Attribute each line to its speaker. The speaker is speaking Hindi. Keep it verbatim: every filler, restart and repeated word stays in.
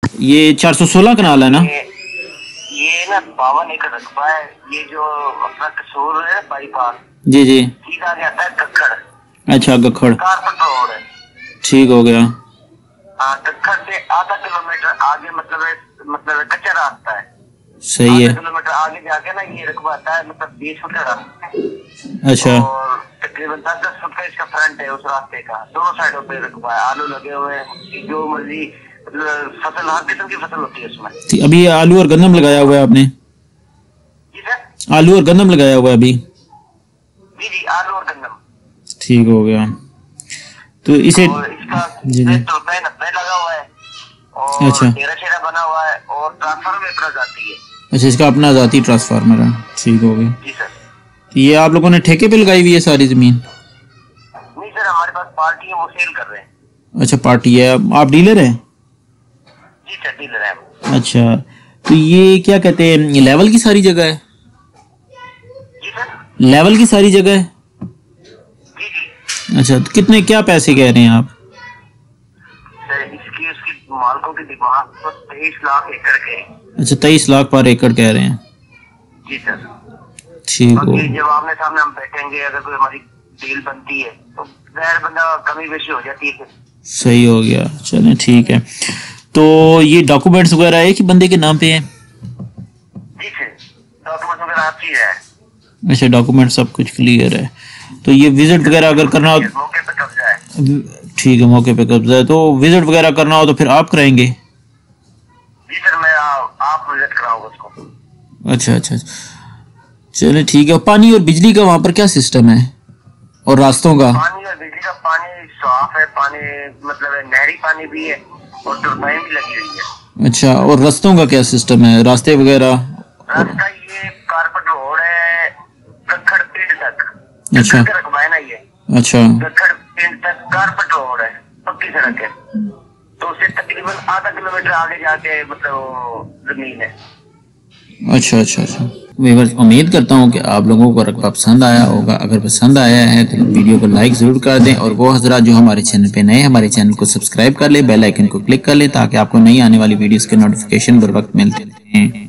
Speaker 1: ये चार सौ सोलह कनाल है ना?
Speaker 2: ये, ये ना बावन एकड़ रकबा है। ये जो अपना कसूर है बाईपास,
Speaker 1: जी जी,
Speaker 2: सीधा जाता है गखड़।
Speaker 1: अच्छा गखड़,
Speaker 2: कारपेट रोड है।
Speaker 1: ठीक हो गया।
Speaker 2: हाँ, गखड़ से आधा किलोमीटर आगे मतलब है, मतलब कच्चा रास्ता है।
Speaker 1: सही है।
Speaker 2: किलोमीटर आगे जाके ना ये रकबा आता है, मतलब बीस फुट का रास्ता है।
Speaker 1: अच्छा,
Speaker 2: और तकरीबन दस दस फुट का इसका फ्रंट है उस रास्ते का। दोनों साइडों पे रकबा है, आलू लगे हुए हैं, जो मर्जी फसल, हर किस्म की फसल होती है उसमें।
Speaker 1: अभी आलू और गंदम लगाया हुआ है आपने?
Speaker 2: जी सर,
Speaker 1: आलू और गंदम लगाया हुआ है अभी?
Speaker 2: जी जी, आलू और गंदम।
Speaker 1: ठीक हो गया। तो इसे
Speaker 2: और इसका
Speaker 1: जी जी,
Speaker 2: रुपए नब्बे लगा हुआ है और
Speaker 1: अच्छा
Speaker 2: तेरह शेरा बना हुआ है और ट्रांसफर में अपना जाती है।
Speaker 1: अच्छा, इसका अपना जाती ट्रांसफार्मर है। ठीक हो गया।
Speaker 2: जी सर।
Speaker 1: तो ये आप लोगों ने ठेके पे लगाई हुई है सारी जमीन?
Speaker 2: नहीं सर, हमारे पास पार्टी है, वो सेल कर रहे हैं।
Speaker 1: अच्छा, पार्टी है। आप डीलर हैं?
Speaker 2: जी सर, डीलर है।
Speaker 1: अच्छा, तो ये क्या कहते हैं, लेवल की सारी जगह है?
Speaker 2: जी सर,
Speaker 1: लेवल की सारी जगह है?
Speaker 2: जी जी
Speaker 1: अच्छा, तो कितने क्या पैसे कह रहे हैं आप?
Speaker 2: सर, इसकी उसकी मालकों की डिमांड तो तेईस लाख एकड़ के।
Speaker 1: अच्छा, तेईस लाख पर एकड़ कह रहे हैं।
Speaker 2: जी सर।
Speaker 1: ठीक हो।
Speaker 2: बाकी जब आमने सामने हम बैठेंगे, अगर कोई हमारी डील बनती है तो जाहिर बंदा कमी बेशी हो जाती है।
Speaker 1: सही हो गया, चलें ठीक है। तो ये डॉक्यूमेंट्स वगैरह है कि बंदे के नाम पे है?
Speaker 2: जी सर, डॉक्यूमेंट वगैरह आपकी है।
Speaker 1: अच्छा, डॉक्यूमेंट सब कुछ क्लियर है। तो ये विजिट वगैरह अगर करना हो,
Speaker 2: मौके पे कब्जा है।
Speaker 1: ठीक है, मौके पे कब्जा है। तो विजिट वगैरह करना हो तो फिर आप कराएंगे?
Speaker 2: जी सर, मैं आ, आप विजिट कराऊंगा उसको।
Speaker 1: अच्छा अच्छा, चले ठीक है। पानी और बिजली का वहाँ पर क्या सिस्टम है, और रास्तों का?
Speaker 2: पानी और बिजली का पानी साफ है, पानी मतलब है, नहरी पानी भी है और टर्बाइन भी लगी हुई है।
Speaker 1: अच्छा, और रास्तों का क्या सिस्टम है, रास्ते वगैरह?
Speaker 2: रास्ता ये कारपेट रोड है गखड़ पिंड तक।
Speaker 1: अच्छा,
Speaker 2: गखड़ रकबा है ना ये।
Speaker 1: अच्छा,
Speaker 2: गखड़ पिंड तक कारपेट रोड है, पक्की सड़क है। तो उससे तकरीबन आधा किलोमीटर आगे जाके मतलब जमीन है।
Speaker 1: अच्छा अच्छा अच्छा। व्यूअर्स, उम्मीद करता हूँ कि आप लोगों को रकबा पसंद आया होगा। अगर पसंद आया है तो वीडियो को लाइक ज़रूर कर दें, और वो हजरात जो हमारे चैनल पे नए, हमारे चैनल को सब्सक्राइब कर ले, बेल आइकन को क्लिक कर ले, ताकि आपको नई आने वाली वीडियोस के नोटिफिकेशन बर वक्त मिलते हैं।